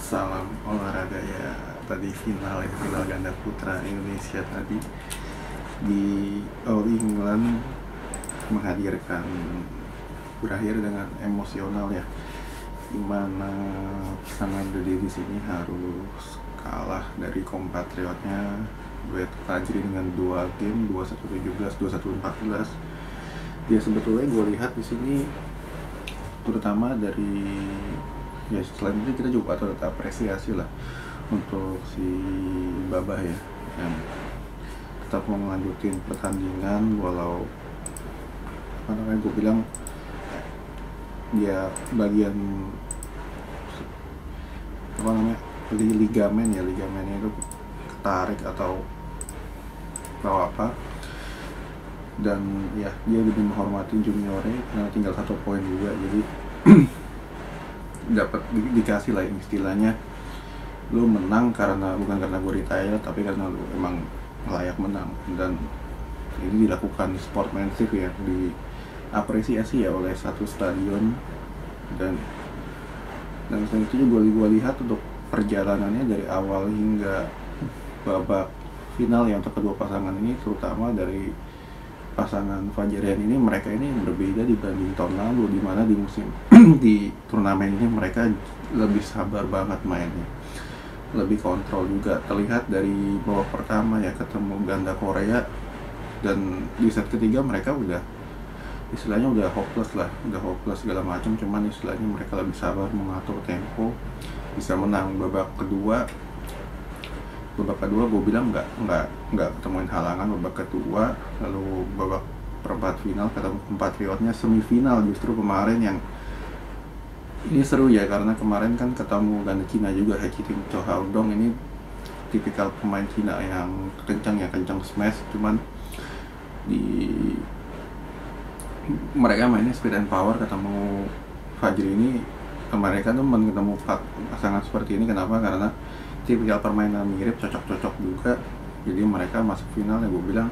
Salam olahraga ya. Tadi final ganda putra Indonesia tadi di All England menghadirkan, berakhir dengan emosional ya, dimana pasangan Dede di sini harus kalah dari kompatriotnya duet Fajri dengan 2 game, 21-17, 21-14. Ya sebetulnya gue lihat di sini terutama dari, ya selain itu kita juga patut apresiasi lah untuk si Babah ya, yang tetap mau melanjutin pertandingan walau apa namanya, gue bilang dia bagian apa namanya ligamennya itu ketarik atau apa, dan ya dia lebih menghormati juniornya karena tinggal 1 poin juga, jadi dapat dikasih lah istilahnya, lu menang karena bukan karena gue retire tapi karena lu emang layak menang. Dan ini dilakukan sportsmanship ya, diapresiasi ya oleh satu stadion. Dan selain itu juga gue lihat untuk perjalanannya dari awal hingga babak final yang kedua pasangan ini, terutama dari pasangan Fajrian ini, mereka ini berbeda dibanding tahun lalu, di mana di musim di turnamen ini mereka lebih sabar banget mainnya, lebih kontrol juga. Terlihat dari babak pertama ya, ketemu ganda Korea, dan di set ketiga mereka udah istilahnya udah hopeless segala macam, cuman istilahnya mereka lebih sabar mengatur tempo, bisa menang. Babak kedua gue bilang nggak ketemuin halangan. Babak kedua, lalu babak perempat final ketemu kompatriotnya semifinal, justru kemarin yang ini seru ya, karena kemarin kan ketemu ganda Cina juga, Hachiting Cho Haodong. Ini tipikal pemain Cina yang kencang smash, cuman di mereka mainnya speed and power. Ketemu Fajri ini, mereka tuh ketemu pasangan seperti ini, kenapa? Karena tipikal permainan mirip, cocok juga, jadi mereka masuk final. Ya gue bilang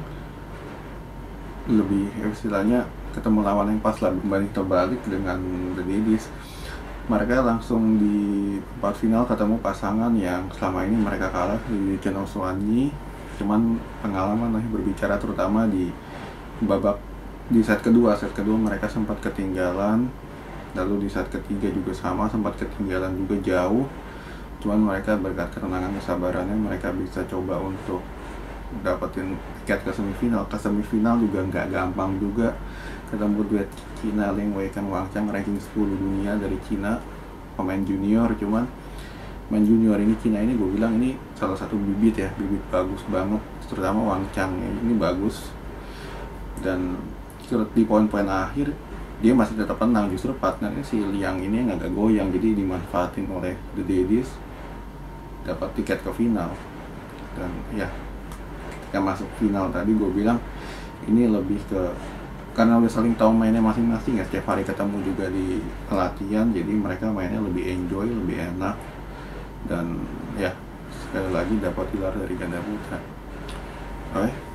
lebih istilahnya ketemu lawan yang pas lah, berbanding terbalik dengan The Daddies. Mereka langsung di perempat final ketemu pasangan yang selama ini mereka kalah, di Chen Osuanyi. Cuman pengalaman lah berbicara, terutama di babak di set kedua mereka sempat ketinggalan, lalu di set ketiga juga sama, sempat ketinggalan juga jauh. Cuman mereka berkat ketenangan, kesabarannya, mereka bisa coba untuk dapetin tiket ke semifinal juga nggak gampang juga. Ketemu duet Cina, Lin Weikan Wang Chang, ranking 10 dunia dari Cina, pemain junior. Cuman main junior ini Cina ini gue bilang ini salah satu bibit bagus banget, terutama Wang Chang ini bagus. Dan di poin-poin akhir dia masih tetap menang, justru partnernya si Liang ini yang agak goyang, jadi dimanfaatin oleh The Daddies, dapat tiket ke final. Dan ya ketika masuk final tadi gue bilang ini lebih ke karena udah saling tahu mainnya masing-masing ya, setiap hari ketemu juga di latihan, jadi mereka mainnya lebih enjoy, lebih enak. Dan ya sekali lagi dapat gelar dari ganda putra. Oke.